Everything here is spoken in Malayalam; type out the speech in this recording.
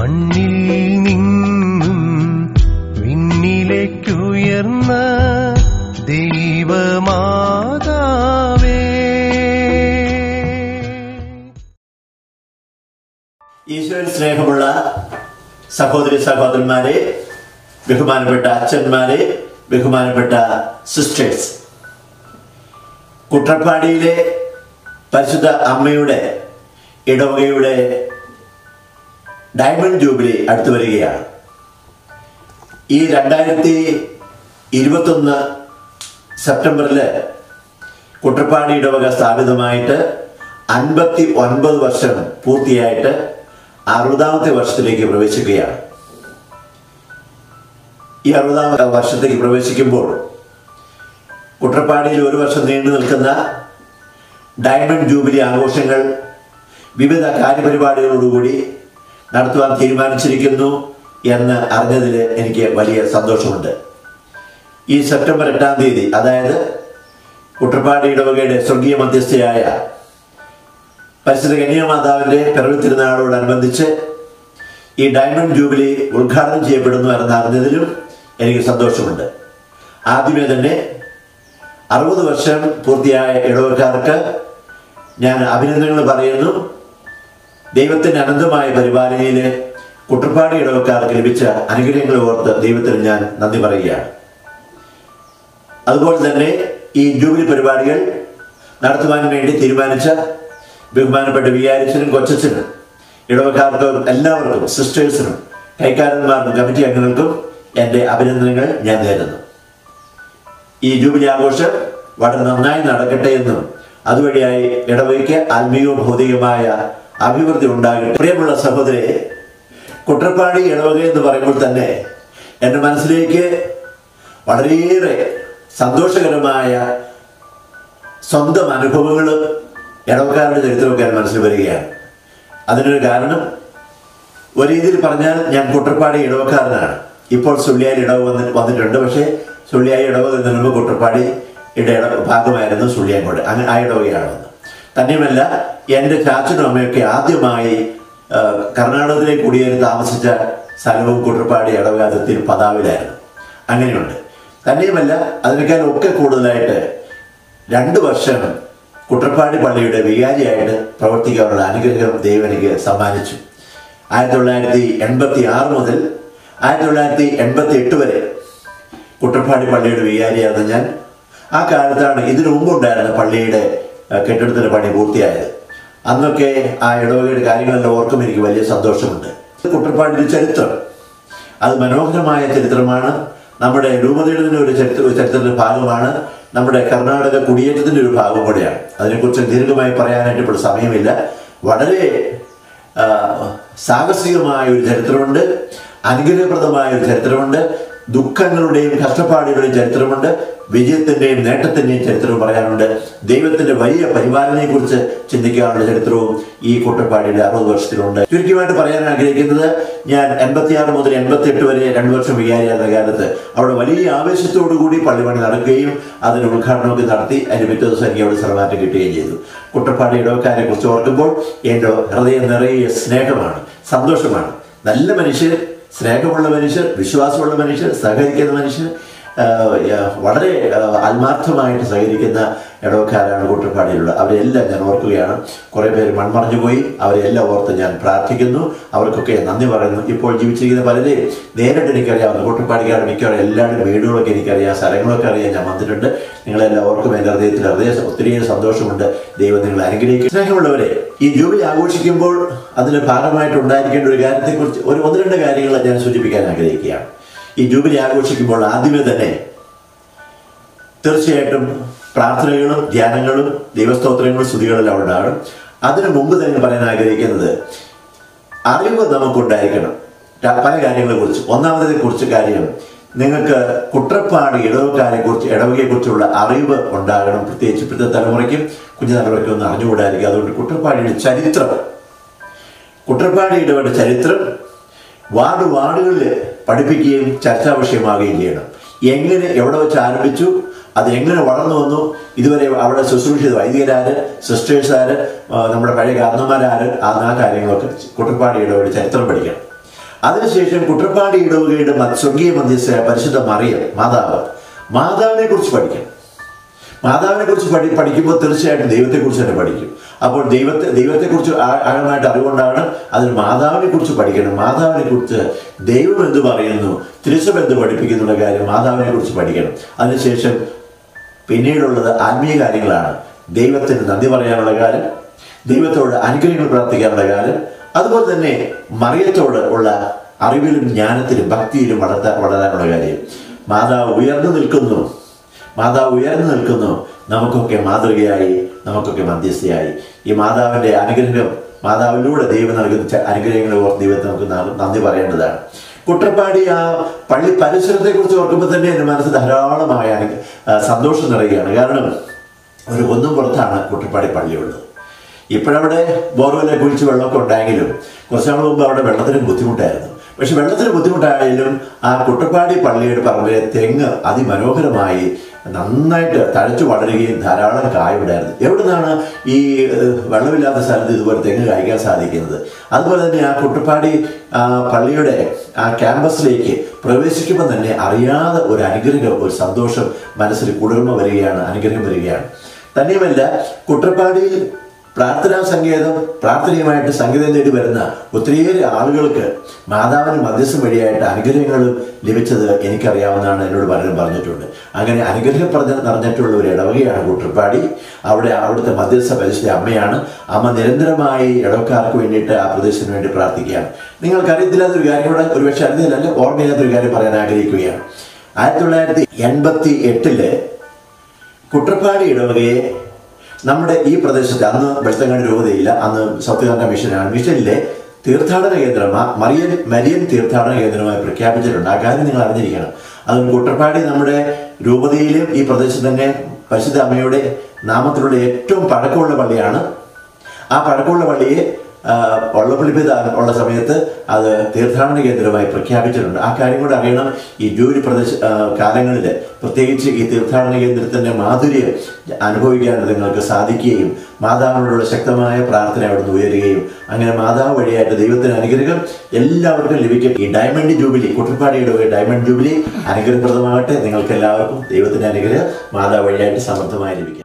മണ്ണിൽ നിന്നും വിണ്ണിലേക്കുയർന്ന ദൈവമാതാവേ. ഈശോയിൽ സ്നേഹമുള്ള സഹോദരി സഹോദരന്മാരെ, ബഹുമാനപ്പെട്ട അച്ഛന്മാരെ, ബഹുമാനപ്പെട്ട സിസ്റ്റേഴ്സ്, കുട്ടപ്പാടിയിലെ പരിശുദ്ധ അമ്മയുടെ ഇടവകയുടെ ഡയമണ്ട് ജൂബിലി അടുത്തു വരികയാണ്. ഈ 2021 സെപ്റ്റംബറിൽ കുട്ടപ്പാടി ഇടവക സ്ഥാപിതമായിട്ട് 59 വർഷം പൂർത്തിയായിട്ട് 60ാമത്തെ വർഷത്തിലേക്ക് പ്രവേശിക്കുകയാണ്. ഈ 60ാമത്തെ വർഷത്തേക്ക് പ്രവേശിക്കുമ്പോൾ കുട്ടപ്പാടിയിൽ ഒരു വർഷം നീണ്ടു നിൽക്കുന്ന ഡയമണ്ട് ജൂബിലി ആഘോഷങ്ങൾ വിവിധ കാര്യപരിപാടികളോടുകൂടി നടത്തുവാൻ തീരുമാനിച്ചിരിക്കുന്നു എന്ന് അറിഞ്ഞതിൽ എനിക്ക് വലിയ സന്തോഷമുണ്ട്. ഈ സെപ്റ്റംബർ 8-ാം തീയതി, അതായത് കുട്ടപ്പാടി ഇടവകയുടെ സ്വർഗീയ മധ്യസ്ഥയായ പരിശുദ്ധ കന്യാമാതാവിൻ്റെ പിറവി തിരുനാളോടനുബന്ധിച്ച് ഈ ഡയമണ്ട് ജൂബിലി ഉദ്ഘാടനം ചെയ്യപ്പെടുന്നു എന്ന് അറിഞ്ഞതിലും എനിക്ക് സന്തോഷമുണ്ട്. ആദ്യമേ തന്നെ 60 വർഷം പൂർത്തിയായ ഇടവക്കാർക്ക് ഞാൻ അഭിനന്ദനങ്ങൾ പറയുന്നു. ദൈവത്തിൻ്റെ അനന്തമായ പരിപാലനയിൽ കുട്ടപ്പാടി ഇടവക്കാർക്ക് ലഭിച്ച അനുഗ്രഹങ്ങൾ ഓർത്ത് ദൈവത്തിന് ഞാൻ നന്ദി പറയുകയാണ്. അതുപോലെ തന്നെ ഈ ജൂബിലി പരിപാടികൾ നടത്തുവാൻ വേണ്ടി തീരുമാനിച്ച ബഹുമാനപ്പെട്ട വികാരിച്ചനും കൊച്ചച്ഛനും ഇടവക്കാർക്കും എല്ലാവർക്കും, സിസ്റ്റേഴ്സിനും, കൈക്കാരന്മാർക്കും, കമ്മിറ്റി അംഗങ്ങൾക്കും എൻ്റെ അഭിനന്ദനങ്ങൾ ഞാൻ നേരുന്നു. ഈ ജൂബിലി ആഘോഷം വളരെ നന്നായി നടക്കട്ടെ എന്നും അതുവഴിയായി ഇടവകയ്ക്ക് ആത്മീയവും ഭൗതികമായ അഭിവൃദ്ധി ഉണ്ടാകട്ടെ. പ്രിയമുള്ള സഹോദരരെ, കുട്ടപ്പാടി ഇടവക എന്ന് പറയുമ്പോൾ തന്നെ എൻ്റെ മനസ്സിലേക്ക് വളരെയേറെ സന്തോഷകരമായ സ്വന്തം അനുഭവങ്ങൾ ഇടവക്കാരുടെ ചരിത്രമൊക്കെ മനസ്സിൽ വരികയാണ്. അതിനൊരു കാരണം, ഒരു രീതിയിൽ പറഞ്ഞാൽ ഞാൻ കുട്ടപ്പാടി ഇടവക്കാരനാണ്. ഇപ്പോൾ സുള്ളിയായി ഇടവ വന്നിട്ടുണ്ട്. പക്ഷേ സുള്ളിയായി ഇടവ എന്നതിന് മുമ്പ് കുട്ടപ്പാടി ഭാഗമായിരുന്നു സുള്ളിയാങ്കോട്. അങ്ങനെ ആ ഇടവകയാണ് വന്നത്. തന്നെയുമല്ല, എൻ്റെ ചാച്ചനും അമ്മയൊക്കെ ആദ്യമായി കർണാടകത്തിലേക്ക് കുടിയേറി താമസിച്ച സ്ഥലവും കുട്ടപ്പാടി ഇടവക അതിർത്തിയിൽ പതാവിലായിരുന്നു. അങ്ങനെയുണ്ട്. തന്നെയുമല്ല, അതിനേക്കാൾ ഒക്കെ കൂടുതലായിട്ട് 2 വർഷം കുട്ടപ്പാടി പള്ളിയുടെ വികാരിയായിട്ട് പ്രവർത്തിക്കാനുള്ള അനുഗ്രഹം ദൈവം എനിക്ക് സമ്മാനിച്ചു. 1986 മുതൽ 1988 വരെ കുട്ടപ്പാടി പള്ളിയുടെ വികാരിയായിരുന്നു ഞാൻ. ആ കാലത്താണ് ഇതിനു മുമ്പുണ്ടായിരുന്ന പള്ളിയുടെ കെട്ടിടത്തിൻ്റെ പണി പൂർത്തിയായത്. അന്നൊക്കെ ആ ഇടവകയുടെ കാര്യങ്ങളെല്ലാം ഓർക്കുമ്പോൾ എനിക്ക് വലിയ സന്തോഷമുണ്ട്. കുട്ടപ്പാടിയുടെ ചരിത്രം അത് മനോഹരമായ ചരിത്രമാണ്. നമ്മുടെ രൂപതയുടെ ഒരു ചരിത്രത്തിൻ്റെ ഭാഗമാണ്. നമ്മുടെ കർണാടക കുടിയേറ്റത്തിൻ്റെ ഒരു ഭാഗം കൂടെയാണ്. അതിനെക്കുറിച്ച് ദീർഘമായി പറയാനായിട്ട് ഇപ്പോൾ സമയമില്ല. വളരെ സാഹസികമായ ഒരു ചരിത്രമുണ്ട്, അനുഗ്രഹപ്രദമായ ഒരു ചരിത്രമുണ്ട്, ദുഃഖങ്ങളുടെയും കഷ്ടപ്പാടുകളുടെയും ചരിത്രമുണ്ട്, വിജയത്തിൻ്റെയും നേട്ടത്തിൻ്റെയും ചരിത്രവും പറയാനുണ്ട്. ദൈവത്തിൻ്റെ വലിയ പരിപാലനയെക്കുറിച്ച് ചിന്തിക്കാനുള്ള ചരിത്രവും ഈ കുട്ടപ്പാടിയുടെ 60 വർഷത്തിലുണ്ട്. ചുരുക്കമായിട്ട് പറയാൻ ആഗ്രഹിക്കുന്നത്, ഞാൻ 86 മുതൽ 88 വരെ 2 വർഷം വികാരിയായിരുന്ന കാലത്ത് അവിടെ വലിയ ആവേശത്തോടു കൂടി പള്ളിപ്പണി നടക്കുകയും അതിന് ഉദ്ഘാടനമൊക്കെ നടത്തി അതിന് പിറ്റേ ദിവസം എനിക്ക് അവിടെ സ്ഥലമാറ്റം കിട്ടുകയും ചെയ്തു. കുട്ടപ്പാടി ഇടവക്കാരെ കുറിച്ച് ഓർക്കുമ്പോൾ എൻ്റെ ഹൃദയം നിറയെ സ്നേഹമാണ്, സന്തോഷമാണ്. നല്ല മനുഷ്യർ, സ്നേഹമുള്ള മനുഷ്യർ, വിശ്വാസമുള്ള മനുഷ്യർ, സഹകരിക്കുന്ന മനുഷ്യർ, വളരെ ആത്മാർത്ഥമായിട്ട് സഹകരിക്കുന്ന ഇടവക്കാരാണ് കുട്ടപ്പാടിയിലുള്ളത്. അവരെല്ലാം ഞാൻ ഓർക്കുകയാണ്. കുറേ പേര് മൺമറഞ്ഞു പോയി. അവരെല്ലാം ഓർത്ത് ഞാൻ പ്രാർത്ഥിക്കുന്നു. അവർക്കൊക്കെ നന്ദി പറയുന്നു. ഇപ്പോൾ ജീവിച്ചിരിക്കുന്ന പലരെയും നേരിട്ട് എനിക്കറിയാവുന്ന കുട്ടപ്പാടിക്കാരുടെ മിക്കവാറും എല്ലാവരുടെ വീടുകളൊക്കെ എനിക്കറിയാം, സ്ഥലങ്ങളൊക്കെ അറിയാം. ഞാൻ വന്നിട്ടുണ്ട്. നിങ്ങളെല്ലാം ഓർക്കും. എൻ്റെ ഹൃദയത്തിൽ ഒത്തിരി സന്തോഷമുണ്ട്. ദൈവം നിങ്ങളെ അനുഗ്രഹിക്കും. സ്നേഹമുള്ളവരെ, ഈ ജൂബിലി ആഘോഷിക്കുമ്പോൾ അതിന് ഭാഗമായിട്ട് ഉണ്ടായിരിക്കേണ്ട ഒരു കാര്യത്തെക്കുറിച്ച് 1-2 കാര്യങ്ങൾ ഞാൻ സൂചിപ്പിക്കാൻ ആഗ്രഹിക്കുകയാണ്. ഈ ജൂബിലി ആഘോഷിക്കുമ്പോൾ ആദ്യമേ തന്നെ തീർച്ചയായിട്ടും പ്രാർത്ഥനകളും ധ്യാനങ്ങളും ദൈവസ്തോത്രങ്ങളും സ്തുതികളെല്ലാം ഉണ്ടാകും. അതിനു മുമ്പ് തന്നെ പറയാൻ ആഗ്രഹിക്കുന്നത്, അറിവ് നമുക്കുണ്ടായിരിക്കണം പല കാര്യങ്ങളെക്കുറിച്ച്. ഒന്നാമതിനെക്കുറിച്ച് കാര്യം, നിങ്ങൾക്ക് കുട്ടപ്പാടി ഇടവകയെക്കുറിച്ചുള്ള അറിവ് ഉണ്ടാകണം. പ്രത്യേകിച്ച് ഇപ്പോഴത്തെ തലമുറയ്ക്കും കുഞ്ഞു തലമുറയ്ക്കും ഒന്നും അറിഞ്ഞുകൂടായിരിക്കും. അതുകൊണ്ട് കുട്ടപ്പാടിയുടെ ചരിത്രം, കുട്ടപ്പാടി ഇടവകയുടെ ചരിത്രം വാർഡുകളിൽ പഠിപ്പിക്കുകയും ചർച്ചാ വിഷയമാവുകയും ചെയ്യണം. എങ്ങനെ, എവിടെ വെച്ച് ആരംഭിച്ചു, അത് എങ്ങനെ വളർന്നു വന്നു, ഇതുവരെ അവിടെ ശുശ്രൂഷിച്ച വൈദികരാര്, സിസ്റ്റേഴ്സാര്, നമ്മുടെ പഴയ കാരണന്മാരാര്, ആ കാര്യങ്ങളൊക്കെ കുട്ടപ്പാടി ഇടവകയുടെ ചരിത്രം പഠിക്കണം. അതിനുശേഷം കുട്ടപ്പാടി ഇടവകയുടെ സ്വർഗീയ മധ്യസ്ഥയായ പരിശുദ്ധ മറിയം മാതാവിനെ കുറിച്ച് പഠിക്കണം. മാതാവിനെ കുറിച്ച് പഠിക്കുമ്പോൾ തീർച്ചയായിട്ടും ദൈവത്തെക്കുറിച്ച് തന്നെ പഠിക്കും. അപ്പോൾ ദൈവത്തെക്കുറിച്ച് ആഴമായിട്ട് അറിവുകൊണ്ടാണ് അതിന് മാതാവിനെ കുറിച്ച് പഠിക്കണം. മാതാവിനെ കുറിച്ച് ദൈവം എന്ത് പറയുന്നു, തിരുസഭ എന്ത് പഠിപ്പിക്കുന്നുള്ള കാര്യം മാതാവിനെ കുറിച്ച് പഠിക്കണം. അതിനുശേഷം പിന്നീടുള്ളത് ആത്മീയ കാര്യങ്ങളാണ്. ദൈവത്തിന് നന്ദി പറയാനുള്ള കാലം, ദൈവത്തോട് അനുഗ്രഹങ്ങൾ പ്രാർത്ഥിക്കാനുള്ള കാലം, അതുപോലെ തന്നെ മറിയത്തോട് ഉള്ള അറിവിലും ജ്ഞാനത്തിലും ഭക്തിയിലും വളരാനുള്ള കാര്യം. മാതാവ് ഉയർന്നു നിൽക്കുന്നു, നമുക്കൊക്കെ മാതൃകയായി, നമുക്കൊക്കെ മധ്യസ്ഥയായി. ഈ മാതാവിൻ്റെ അനുഗ്രഹം, മാതാവിലൂടെ ദൈവം നൽകുന്ന അനുഗ്രഹങ്ങളെ ഓർത്ത് ദൈവത്തെ നമുക്ക് നന്ദി പറയേണ്ടതാണ്. കുട്ടപ്പാടി ആ പള്ളി പരിസരത്തെക്കുറിച്ച് ഓർക്കുമ്പോൾ തന്നെ എൻ്റെ മനസ്സ് ധാരാളമായ സന്തോഷം നിറയുകയാണ്. കാരണം ഒരു കുന്നും പുറത്താണ് കുട്ടപ്പാടി പള്ളിയുള്ളത്. ഇപ്പോഴവിടെ ബോർവെല്ലെ കുഴിച്ച് വെള്ളമൊക്കെ ഉണ്ടായെങ്കിലും കുറച്ച് നാൾ മുമ്പ് അവിടെ വെള്ളത്തിന് ബുദ്ധിമുട്ടായിരുന്നു. പക്ഷെ വെള്ളത്തിന് ബുദ്ധിമുട്ടായാലും ആ കുട്ടപ്പാടി പള്ളിയുടെ പറമ്പിലെ തെങ്ങ് അതിമനോഹരമായി നന്നായിട്ട് തഴച്ചു വളരുകയും ധാരാളം കായുണ്ടായിരുന്നു. എവിടെ നിന്നാണ് ഈ വെള്ളമില്ലാത്ത സ്ഥലത്ത് ഇതുപോലെ തെങ്ങ് കായ്ക്കാൻ സാധിക്കുന്നത്? അതുപോലെ തന്നെ ആ കുട്ടപ്പാടി പള്ളിയുടെ ആ ക്യാമ്പസിലേക്ക് പ്രവേശിക്കുമ്പോൾ തന്നെ അറിയാതെ ഒരു അനുഗ്രഹം, ഒരു സന്തോഷം മനസ്സിൽ കുളിർമ വരികയാണ്, അനുഗ്രഹം വരികയാണ്. തന്നെയുമല്ല, കുട്ടപ്പാടിയിൽ പ്രാർത്ഥനയുമായിട്ട് സംഗീതം തേടി വരുന്ന ഒത്തിരിയേറെ ആളുകൾക്ക് മാതാവിന് മധ്യസ്ഥം വഴിയായിട്ട് അനുഗ്രഹങ്ങളും ലഭിച്ചത് എനിക്കറിയാവുന്നതാണ്. എന്നോട് പലരും പറഞ്ഞിട്ടുണ്ട്. അങ്ങനെ അനുഗ്രഹം നിറഞ്ഞിട്ടുള്ള ഒരു ഇടവകയാണ് കുട്ടപ്പാടി. അവിടുത്തെ മധ്യസ്ഥ പരിശുദ്ധ അമ്മയാണ്. അമ്മ നിരന്തരമായി ഇടവക്കാർക്ക് വേണ്ടിയിട്ട് ആ പ്രദേശത്തിന് വേണ്ടി പ്രാർത്ഥിക്കുകയാണ്. നിങ്ങൾക്കറിയത്തില്ലാത്തൊരു കാര്യം കൂടെ ഒരുപക്ഷെ അറിഞ്ഞില്ലല്ലോ, ഓർമ്മയില്ലാത്തൊരു കാര്യം പറയാൻ ആഗ്രഹിക്കുകയാണ്. 1988 കുട്ടപ്പാടി ഇടവകയെ നമ്മുടെ ഈ പ്രദേശത്ത്, അന്ന് വെളുത്തങ്ങാടി രൂപതയില്ല, അന്ന് സൗത്ത് കേരള മിഷനാണ്, മിഷനിലെ തീർത്ഥാടന കേന്ദ്രമാണ്, മരിയൻ തീർത്ഥാടന കേന്ദ്രമായി പ്രഖ്യാപിച്ചിട്ടുണ്ട്. ആ കാര്യം നിങ്ങൾ അറിഞ്ഞിരിക്കണം. അതുകൊണ്ട് കുട്ടപ്പാടി നമ്മുടെ രൂപതയിലും ഈ പ്രദേശത്ത് തന്നെ പരിശുദ്ധ അമ്മയുടെ നാമത്തിലുള്ള ഏറ്റവും പഴക്കമുള്ള പള്ളിയാണ്. ആ പഴക്കമുള്ള പള്ളിയെ വള്ളപ്പള്ളിപ്പിത ഉള്ള സമയത്ത് അത് തീർത്ഥാടന കേന്ദ്രമായി പ്രഖ്യാപിച്ചിട്ടുണ്ട്. ആ കാര്യം കൂടെ അറിയണം. ഈ ജൂബിലി കാലങ്ങളിൽ പ്രത്യേകിച്ച് ഈ തീർത്ഥാടന കേന്ദ്രത്തിൻ്റെ മാധുര്യം അനുഭവിക്കാൻ നിങ്ങൾക്ക് സാധിക്കുകയും മാതാവിനോടുള്ള ശക്തമായ പ്രാർത്ഥന അവിടുന്ന് ഉയരുകയും അങ്ങനെ മാതാവ് വഴിയായിട്ട് ദൈവത്തിന് അനുഗ്രഹം എല്ലാവർക്കും ലഭിക്കും. ഈ ഡയമണ്ട് ജൂബിലി, കുട്ടപ്പാടിയുടെ ഡയമണ്ട് ജൂബിലി അനുഗ്രഹപ്രദമാകട്ടെ. നിങ്ങൾക്ക് എല്ലാവർക്കും ദൈവത്തിൻ്റെ അനുഗ്രഹം മാതാവ് വഴിയായിട്ട് സമൃദ്ധമായി ലഭിക്കും.